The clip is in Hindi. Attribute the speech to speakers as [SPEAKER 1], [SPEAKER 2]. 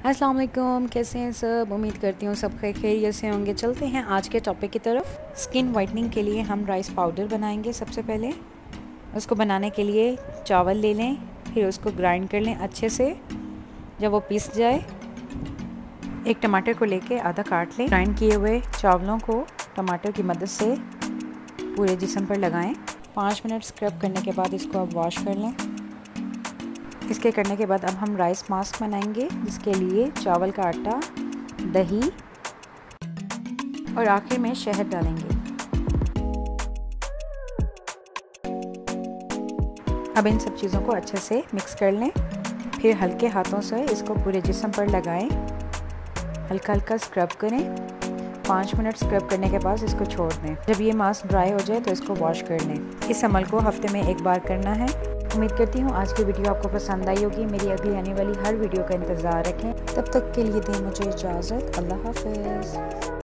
[SPEAKER 1] अस्सलाम वालेकुम, कैसे हैं सब। उम्मीद करती हूँ सब खैरियत से होंगे। चलते हैं आज के टॉपिक की तरफ। स्किन वाइटनिंग के लिए हम राइस पाउडर बनाएंगे। सबसे पहले उसको बनाने के लिए चावल ले लें, फिर उसको ग्राइंड कर लें अच्छे से। जब वो पीस जाए, एक टमाटर को लेके आधा काट लें। ग्राइंड किए हुए चावलों को टमाटर की मदद से पूरे जिस्म पर लगाएं। 5 मिनट स्क्रब करने के बाद इसको अब वॉश कर लें। इसके करने के बाद अब हम राइस मास्क बनाएंगे, जिसके लिए चावल का आटा, दही और आखिर में शहद डालेंगे। अब इन सब चीज़ों को अच्छे से मिक्स कर लें। फिर हल्के हाथों से इसको पूरे जिस्म पर लगाएं। हल्का हल्का स्क्रब करें। 5 मिनट स्क्रब करने के बाद इसको छोड़ दें। जब ये मास्क ड्राई हो जाए तो इसको वॉश कर लें। इस अमल को हफ्ते में एक बार करना है। उम्मीद करती हूँ आज की वीडियो आपको पसंद आई होगी। मेरी अगली आने वाली हर वीडियो का इंतज़ार रखें। तब तक के लिए दें मुझे इजाज़त। अल्लाह हाफ़िज़।